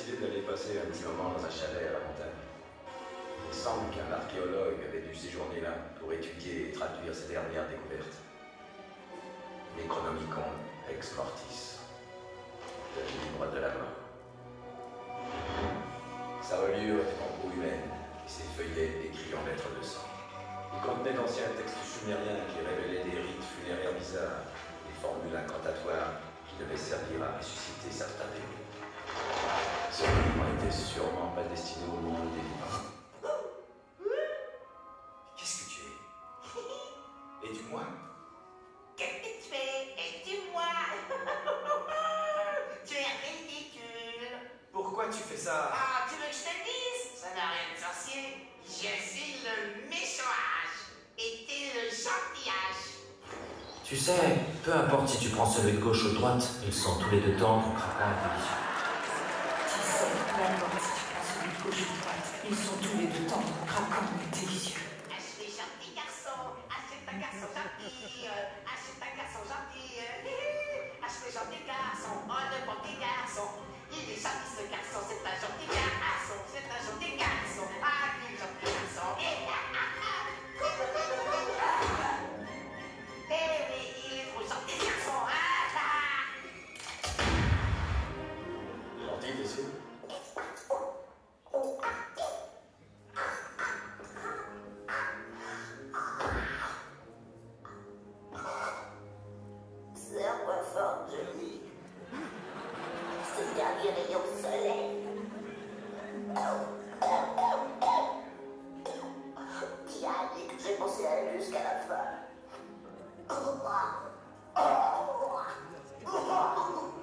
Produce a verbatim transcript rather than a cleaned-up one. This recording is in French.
décidé d'aller passer un petit moment dans un chalet à la montagne. Il semble qu'un archéologue avait dû séjourner là pour étudier et traduire ses dernières découvertes. Necronomicon ex mortis, le livre de la mort. Sa reliure était en peau humaine et ses feuillets écrits en lettres de sang. Il contenait d'anciens textes sumériens qui révélaient des rites funéraires bizarres, des formules incantatoires qui devaient servir à ressusciter certains démons. Ce livre n'était sûrement pas destiné au monde des vivants. Qu'est-ce que tu es? Aide-moi. Qu'est-ce que tu fais? Aide-moi. Tu es ridicule. Pourquoi tu fais ça? Ah, tu veux que je te dise? Ça n'a rien de sorcier. Je suis le méchant-âge et t'es le gentil-âge. Tu sais, peu importe si tu prends celui de gauche ou de droite, ils sont tous les deux tendres, craquants et délicieux. Tu sais, peu importe si tu prends celui de gauche ou de droite, ils sont tous les deux tendres, craquants et délicieux. Achète gentil garçon, achète un garçon gentil, euh, achète un garçon gentil, euh, achète gentil garçon, oh le bon petit garçon. Il est gentil ce garçon, c'est un gentil garçon, c'est un gentil garçon, ah quel gentil garçon. Eh, ah, ah, ah. Eh oui, il est trop gentil ce garçon, ah, ah. Gentil, t'es sûr? Serre-moi fort, Johnny. C'est le dernier rayon de soleil. Tiens, j'ai pensé à elle jusqu'à la fin.